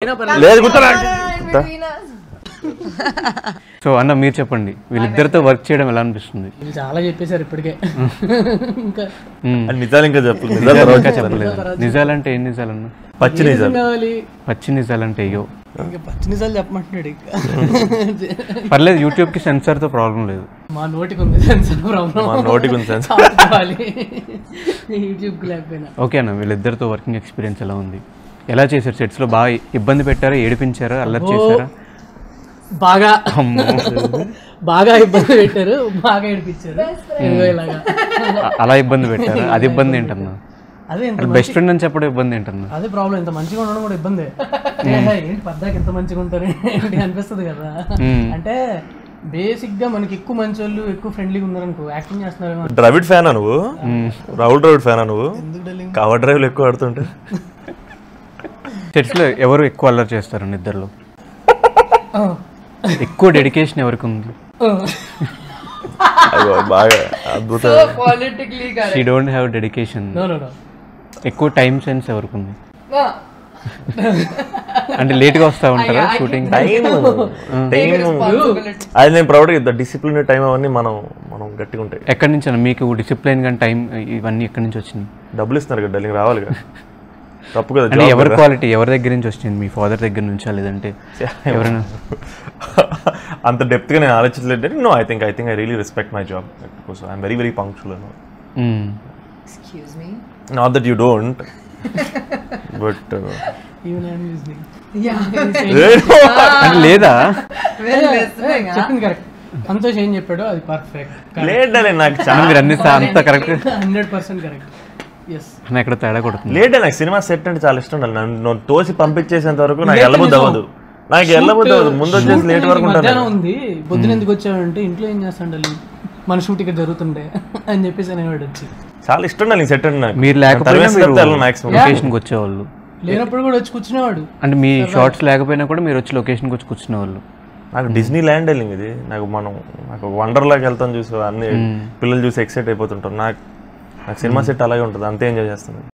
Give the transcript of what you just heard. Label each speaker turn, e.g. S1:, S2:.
S1: లేదు
S2: సో అన్న మీరు చెప్పండి, వీళ్ళిద్దరితో వర్క్ చేయడం ఎలా అనిపిస్తుంది?
S3: చాలా చెప్పేశారు ఇప్పటికే. ఇంకా
S1: నిజాలు ఇంకా
S2: చెప్పలేదు. నిజాలంటే ఏం నిజాలన్నా?
S1: పచ్చి నిజాలు.
S2: పచ్చి నిజాలంటే అయ్యో
S3: ఇంకా పచ్చి నిజాలు చెప్పమంటున్నాడు.
S2: పర్లేదు, యూట్యూబ్ కి సెన్సార్ తో ప్రాబ్లం లేదు.
S3: మా నోటికి ఉంది సెన్సార్ ప్రాబ్లం.
S1: మా నోటికి ఉంది సెన్సార్.
S3: యూట్యూబ్ కి లేకపోయినా.
S2: ఓకే అన్న, వీళ్ళిద్దరితో వర్కింగ్ ఎక్స్పీరియన్స్ ఎలా ఉంది? ఎలా చేశారు? సెట్స్ లో బాగా ఇబ్బంది పెట్టారా, ఏడిపించారా, అల్లరి చేశారా?
S3: బాగా బాగా ఇబ్బంది పెట్టారు, బాగా ఏడిపించారు.
S2: అలా ఇబ్బంది పెట్టారు, అది ఇబ్బంది ఏంటన్నా?
S3: అదే
S2: బెస్ట్ ఫ్రెండ్ అని చెప్పడం ఇబ్బంది ఏంటన్నా?
S3: అదే ప్రాబ్లం. ఇంత మంచిగా ఉండడం కూడా ఇబ్బంది. ఏంటి పద్దాకి ఎంత మంచిగా ఉంటారు అనిపిస్తుంది కదా. అంటే బేసిక్ గా మనకి ఎక్కువ మంచి వాళ్ళు ఎక్కువ ఫ్రెండ్లీగా ఉన్నారనుకో యాక్టింగ్ చేస్తున్నారు.
S1: ద్రవిడ్ ఫ్యానా నువ్వు? రాహుల్ ద్రవిడ్ ఫ్యానా నువ్వు? కవర్ డ్రైవ్లు ఎక్కువ ఆడుతుంటే
S2: సెట్స్ లో ఎవరు ఎక్కువ అల్లరి చేస్తారు ఇద్దరులో? ఎక్కువ డెడికేషన్ ఎవరికి ఉంది?
S1: బాగా అద్భుతం.
S2: She don't have dedication. ఎక్కువ టైం సెన్స్ ఎవరికి ఉంది? అంటే లేట్ గా వస్తా ఉంటారా షూటింగ్?
S1: అది నేను ప్రౌడ్ గా డిసిప్లిన్ టైం అవన్నీ మనం గట్టిగా ఉంటాయి.
S2: ఎక్కడి నుంచి అన్న మీకు డిసిప్లిన్ గా టైం ఇవన్నీ ఎక్కడి నుంచి వచ్చింది?
S1: డబ్బులు ఇస్తున్నారు కదా, డల్లింగ్ రావాలి కదా. తప్పు కదా.
S2: అంటే ఎవరి క్వాలిటీ ఎవరి దగ్గర నుంచి వచ్చింది? మీ ఫాదర్ దగ్గర నుంచా లేదంటే ఎవరైనా?
S1: అంత డెప్త్ గా నేను ఆలోచించలేదు. No, I think I really respect my job because I am very very punctual.
S4: Excuse me.
S1: Not that you don't, but
S3: even I'm listening.
S2: అంటే లేదా?
S3: చెప్పింది కరెక్ట్. సంతోష్ ఏం చెప్పాడో అది పర్ఫెక్ట్.
S1: లేట్ నాకు చాలా
S2: మీరు అన్ని అంత కరెక్ట్.
S3: 100% కరెక్ట్.
S2: ఎక్కడ తేడా కొడుతుంది.
S1: లేట్ నాకు సినిమా సెట్ అంటే చాలా ఇష్టం. నన్ను తోసి పంపించేసేంత వరకు నాకు వెళ్ళబుద్ది అవ్వదు. ముందు వచ్చేసి లేట్ వరకు
S3: మధ్యాహ్నం ఉంది. పొద్దున ఎందుకు వచ్చావంటే ఇంట్లో ఏం చేస్తాండాలి, మన షూట్ ఇక్కడ జరుగుతుండే అని చెప్పేసి అనేవాడు వచ్చి.
S1: చాలా ఇష్టం నాకు సెట్ అంటే.
S2: మీరు లేకపోయినా లొకేషన్కి వచ్చేవాళ్ళు,
S3: లేనప్పుడు కూడా వచ్చి కూర్చునేవాడు.
S2: అంటే మీ షార్ట్స్ లేకపోయినా కూడా మీరు వచ్చి లొకేషన్కి వచ్చి కూర్చునేవాళ్ళు.
S1: నాకు డిజ్నీ ల్యాండ్ వెళ్ళింది ఇది. నాకు వండర్ లాగా వెళ్తాం చూసి అన్ని పిల్లలు చూసి ఎక్సైట్ అయిపోతుంటాం. నాకు సినిమా సెట్ అలాగే ఉంటుంది, అంతే ఎంజాయ్ చేస్తాను.